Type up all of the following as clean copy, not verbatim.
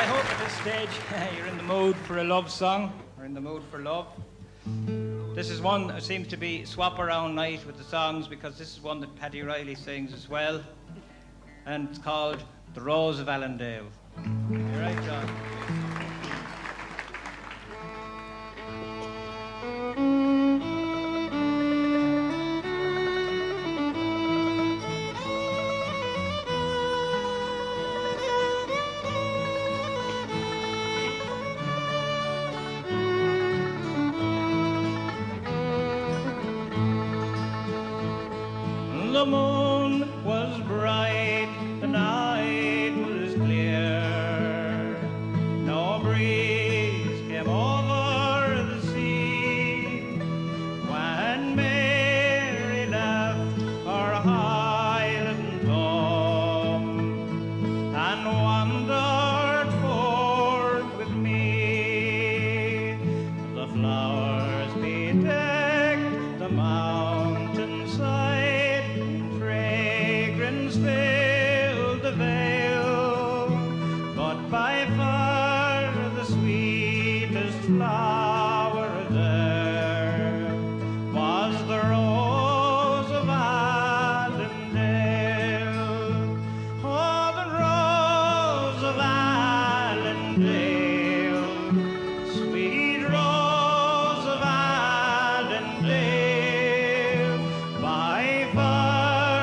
hope at this stage you're in the mood for a love song, or in the mood for love. This is one that seems to be swap around night with the songs, because this is one that Paddy Riley sings as well, and it's called The Rose of Allendale. You're right, John. The moon was bright, the night was clear. No breeze came over the sea when Mary left her Highland home and wandered forth with me. The flowers bedecked the mountainside, filled the vale, but by far the sweetest flower there was the rose of Allendale. Oh, the rose of Allendale, sweet rose of Allendale, by far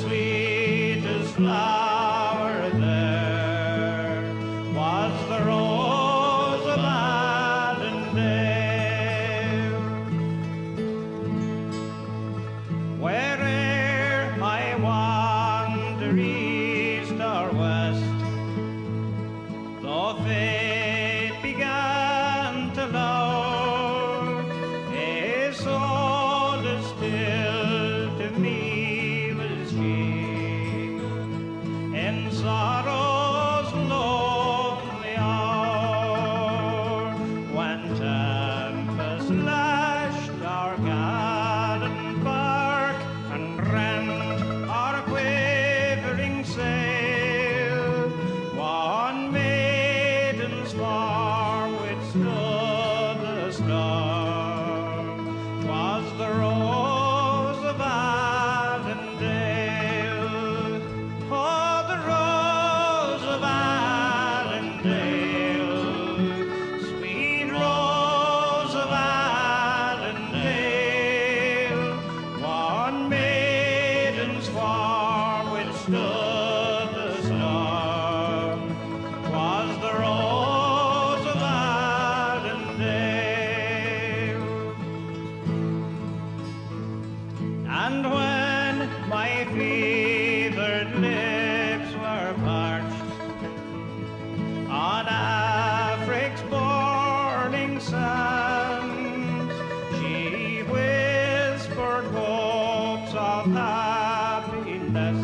flower there was the rose of Allendale. Where'er I wander east or west, though fate began to lour, a soul as still to me was she. In sorrow's lonely hour, when tempest lashed our gallant bark and rent our quivering sail, one maiden's form withstood the storm. 'Twas the rose of Allendale. Oh, the rose of Allendale, sweet rose of Allendale, one maiden's form withstood the storm. 'Twas the rose of Allendale. And when my fevered lips were parched on Afric's burning sands, she whispered hopes of happiness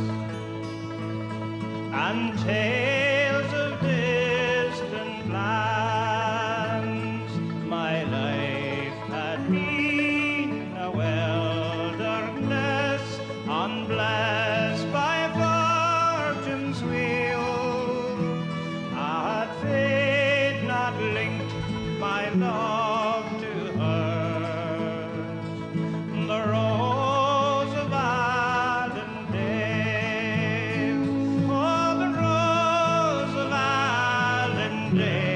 and tales of distant lands. My life had been a wilderness, unblessed by fortune's wheel. Had fate not linked my love to hers, the rose of Allendale, oh, the rose of Allendale.